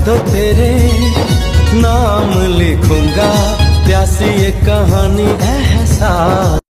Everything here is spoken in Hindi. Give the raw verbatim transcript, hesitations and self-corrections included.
तो तेरे नाम लिखूंगा, प्यासी ये कहानी एहसास।